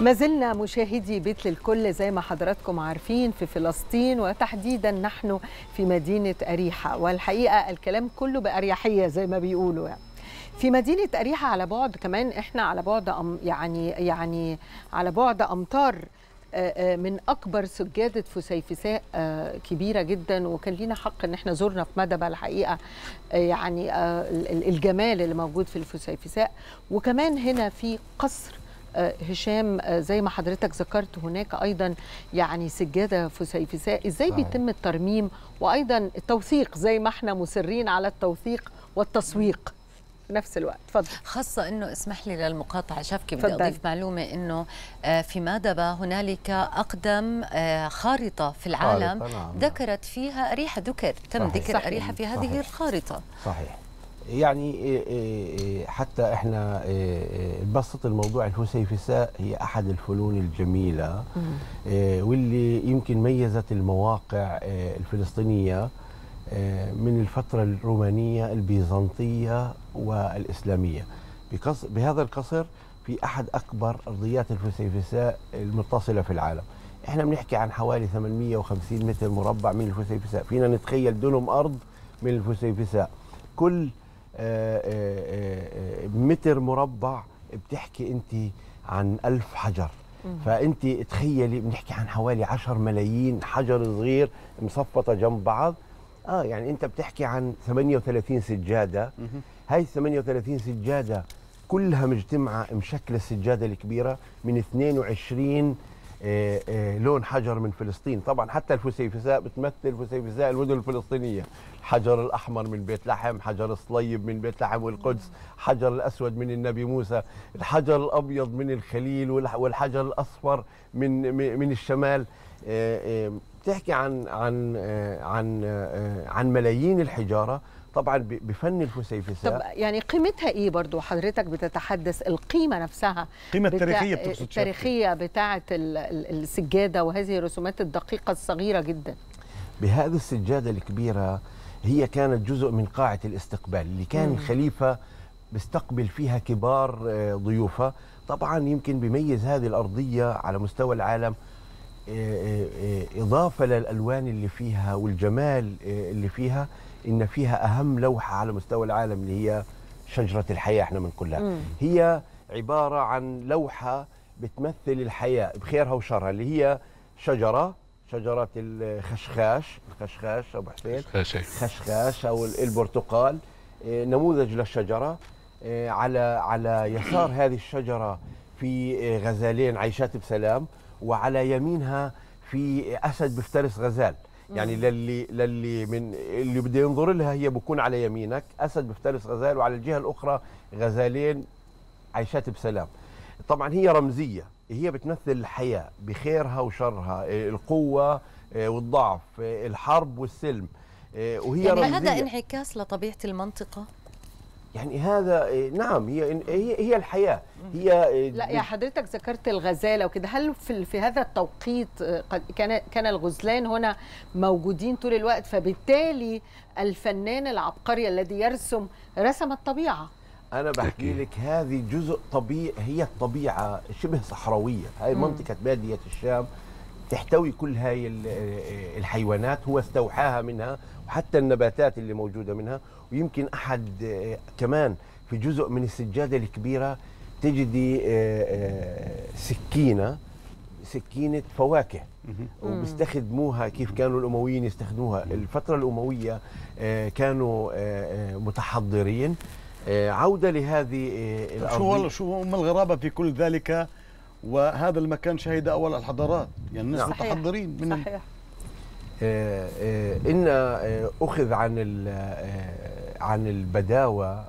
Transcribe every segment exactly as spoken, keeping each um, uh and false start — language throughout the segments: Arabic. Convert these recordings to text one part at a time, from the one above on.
ما زلنا مشاهدي بيت للكل زي ما حضراتكم عارفين في فلسطين، وتحديدا نحن في مدينة أريحة، والحقيقة الكلام كله بأريحية زي ما بيقولوا. يعني في مدينة أريحة على بعد كمان احنا على بعد أم يعني يعني على بعد أمتار من أكبر سجادة فسيفساء كبيرة جدا، وكان لينا حق إن احنا زرنا في مدبة الحقيقة يعني الجمال اللي موجود في الفسيفساء. وكمان هنا في قصر هشام زي ما حضرتك ذكرت، هناك أيضا يعني سجادة فسيفساء. إزاي صحيح. بيتم الترميم وأيضا التوثيق زي ما احنا مصرين على التوثيق والتسويق في نفس الوقت؟ اتفضل. خاصة انه اسمح لي للمقاطعة شفكي، بدي اضيف معلومة انه في مادبة هنالك اقدم خارطة في العالم خارطة نعم. ذكرت فيها أريحة، ذكر تم صحيح. ذكر صحيح. أريحة في هذه صحيح. الخارطة. صحيح. يعني حتى احنا بسط الموضوع، الفسيفساء هي احد الفنون الجميلة واللي يمكن ميزت المواقع الفلسطينية من الفترة الرومانية البيزنطية والإسلامية. بهذا القصر في أحد أكبر أرضيات الفسيفساء المتصلة في العالم. إحنا بنحكي عن حوالي ثمانمئة وخمسين متر مربع من الفسيفساء، فينا نتخيل دنم أرض من الفسيفساء. كل متر مربع بتحكي أنت عن ألف حجر، فأنت تخيلي بنحكي عن حوالي عشر ملايين حجر صغير مصفطة جنب بعض. اه يعني انت بتحكي عن ثمانية وثلاثين سجاده، هاي ثمانية وثلاثين سجاده كلها مجتمعه مشكله السجاده الكبيره من اثنين وعشرين آه آه لون حجر من فلسطين. طبعا حتى الفسيفساء بتمثل فسيفساء المدن الفلسطينيه، الحجر الاحمر من بيت لحم، حجر الصليب من بيت لحم والقدس، حجر الاسود من النبي موسى، الحجر الابيض من الخليل، والحجر الاصفر من من الشمال. آه آه بتحكي عن عن عن عن ملايين الحجاره طبعا بفن الفسيفساء. طب يعني قيمتها ايه برضو؟ حضرتك بتتحدث القيمه نفسها، القيمه التاريخيه بتاع التاريخيه بتاعه السجاده وهذه الرسومات الدقيقه الصغيره جدا. بهذه السجاده الكبيره هي كانت جزء من قاعه الاستقبال اللي كان مم. الخليفه بيستقبل فيها كبار ضيوفه. طبعا يمكن بيميز هذه الارضيه على مستوى العالم إضافة للألوان اللي فيها والجمال اللي فيها، إن فيها أهم لوحة على مستوى العالم اللي هي شجرة الحياة احنا بنقولها. مم. هي عبارة عن لوحة بتمثل الحياة بخيرها وشرها، اللي هي شجرة شجرة الخشخاش الخشخاش أبو حسين خشخاش أو البرتقال، نموذج للشجرة. على على يسار هذه الشجرة في غزالين عايشات بسلام، وعلى يمينها في اسد بيفترس غزال. يعني للي للي من اللي بده ينظر لها هي بكون على يمينك اسد بيفترس غزال، وعلى الجهه الاخرى غزالين عايشات بسلام. طبعا هي رمزيه، هي بتمثل الحياه بخيرها وشرها، القوه والضعف، الحرب والسلم، وهي يعني رمزيه. هذا انعكاس لطبيعه المنطقه. يعني هذا نعم هي هي هي الحياه. هي لا يا حضرتك ذكرت الغزاله وكده، هل في في هذا التوقيت قد كان كان الغزلان هنا موجودين طول الوقت، فبالتالي الفنان العبقري الذي يرسم رسم الطبيعه؟ انا بحكي لك هذه جزء طبيعي، هي الطبيعه شبه صحراويه. هاي منطقه باديه الشام تحتوي كل هاي الحيوانات، هو استوحاها منها، وحتى النباتات اللي موجودة منها. ويمكن أحد كمان في جزء من السجادة الكبيرة تجدي سكينة سكينة فواكه، وبيستخدموها كيف كانوا الأمويين يستخدموها. الفترة الأموية كانوا متحضرين. عودة لهذه الأرض. شو شو ما الغرابة في كل ذلك؟ وهذا المكان شهد أول الحضارات، يعني الناس متحضرين من صحيح. آه آه إن آه أخذ عن عن البداوة آه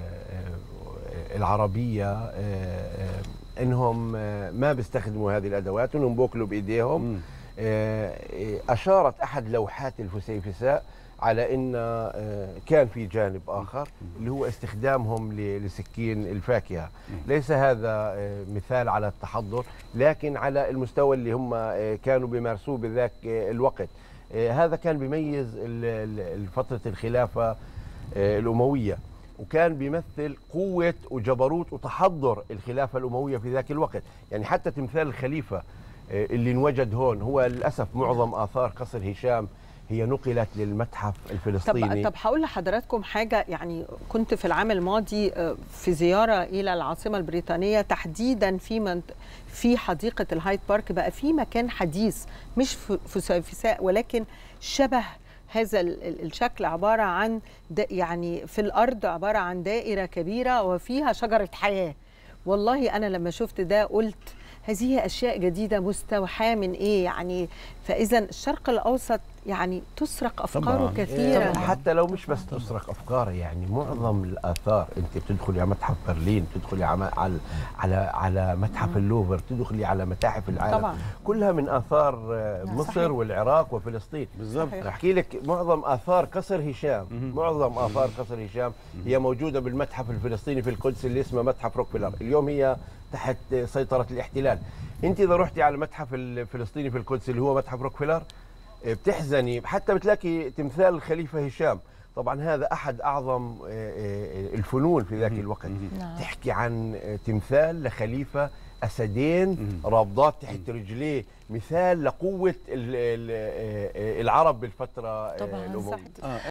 العربية آه آه إنهم آه ما بيستخدموا هذه الأدوات، إنهم بوكلوا بإيديهم. آه أشارت أحد لوحات الفسيفساء على ان كان في جانب اخر اللي هو استخدامهم لسكين الفاكهه. ليس هذا مثال على التحضر، لكن على المستوى اللي هم كانوا بيمارسوه بذاك الوقت. هذا كان بيميز فتره الخلافه الامويه. وكان بيمثل قوة وجبروت وتحضر الخلافة الأموية في ذاك الوقت. يعني حتى تمثال الخليفة اللي انوجد هون، هو للأسف معظم آثار قصر هشام هي نقلت للمتحف الفلسطيني. طب طب هقول لحضراتكم حاجة. يعني كنت في العام الماضي في زيارة إلى العاصمة البريطانية، تحديدا في منط... في حديقة الهايد بارك. بقى في مكان حديث مش فسيفساء ولكن شبه هذا الشكل، عبارة عن يعني في الأرض عبارة عن دائرة كبيرة وفيها شجرة حياة. والله أنا لما شفت ده قلت هذه أشياء جديدة مستوحاة من إيه يعني. فإذا الشرق الأوسط يعني تسرق أفكاره طبعاً. كثيرا طبعاً. حتى لو مش بس تسرق أفكاره، يعني معظم الآثار أنت بتدخلي على متحف برلين، بتدخلي على على على متحف اللوفر، بتدخلي على متاحف العالم طبعاً. كلها من آثار مصر صحيح. والعراق وفلسطين. بالضبط. أحكي لك معظم آثار قصر هشام، معظم آثار قصر هشام هي موجودة بالمتحف الفلسطيني في القدس اللي اسمه متحف روكفيلر. اليوم هي تحت سيطرة الاحتلال. أنت إذا رحتي على المتحف الفلسطيني في القدس اللي هو متحف روكفيلر بتحزني، حتى بتلاقي تمثال الخليفة هشام. طبعا هذا أحد أعظم الفنون في ذاك الوقت. تحكي عن تمثال لخليفة أسدين رابضات تحت رجليه، مثال لقوة العرب بالفترة الأموية.